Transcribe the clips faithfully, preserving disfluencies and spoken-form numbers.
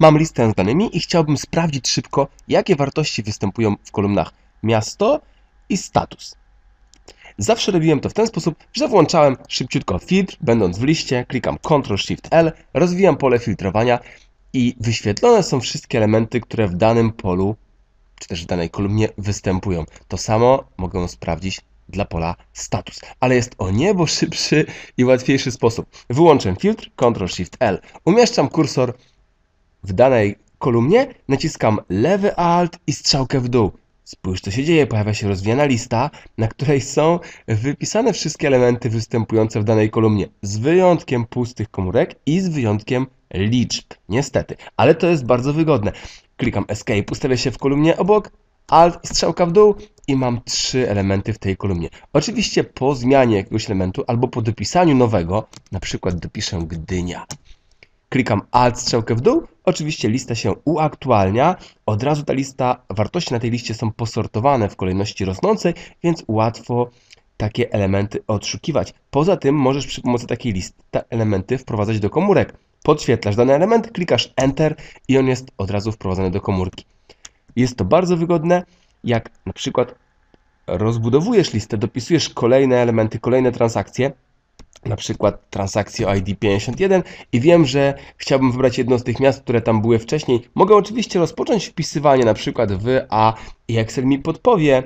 Mam listę z danymi i chciałbym sprawdzić szybko, jakie wartości występują w kolumnach miasto i status. Zawsze robiłem to w ten sposób, że włączałem szybciutko filtr, będąc w liście, klikam kontrol shift L, rozwijam pole filtrowania i wyświetlone są wszystkie elementy, które w danym polu, czy też w danej kolumnie występują. To samo mogę sprawdzić dla pola status, ale jest o niebo szybszy i łatwiejszy sposób. Wyłączam filtr, kontrol shift L, umieszczam kursor w danej kolumnie, naciskam lewy alt i strzałkę w dół. Spójrz, co się dzieje, pojawia się rozwijana lista, na której są wypisane wszystkie elementy występujące w danej kolumnie, z wyjątkiem pustych komórek i z wyjątkiem liczb, niestety, ale to jest bardzo wygodne. Klikam Escape, ustawię się w kolumnie obok, Alt i strzałka w dół i mam trzy elementy w tej kolumnie. Oczywiście po zmianie jakiegoś elementu albo po dopisaniu nowego, na przykład dopiszę Gdynia. Klikam Alt, strzałkę w dół, oczywiście lista się uaktualnia, od razu ta lista, wartości na tej liście są posortowane w kolejności rosnącej, więc łatwo takie elementy odszukiwać. Poza tym możesz przy pomocy takiej listy te elementy wprowadzać do komórek. Podświetlasz dany element, klikasz Enter i on jest od razu wprowadzony do komórki. Jest to bardzo wygodne, jak na przykład rozbudowujesz listę, dopisujesz kolejne elementy, kolejne transakcje, na przykład transakcję o I D pięćdziesiąt jeden i wiem, że chciałbym wybrać jedno z tych miast, które tam były wcześniej. Mogę oczywiście rozpocząć wpisywanie na przykład w A i Excel mi podpowie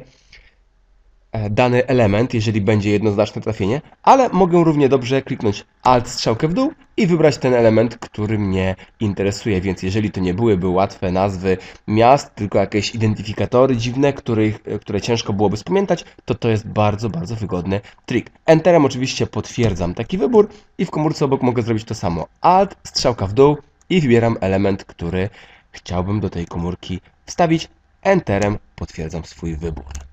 dany element, jeżeli będzie jednoznaczne trafienie, ale mogę równie dobrze kliknąć Alt, strzałkę w dół i wybrać ten element, który mnie interesuje, więc jeżeli to nie byłyby łatwe nazwy miast, tylko jakieś identyfikatory dziwne, których, które ciężko byłoby spamiętać, to to jest bardzo, bardzo wygodny trik. Enterem oczywiście potwierdzam taki wybór i w komórce obok mogę zrobić to samo. Alt, strzałka w dół i wybieram element, który chciałbym do tej komórki wstawić. Enterem potwierdzam swój wybór.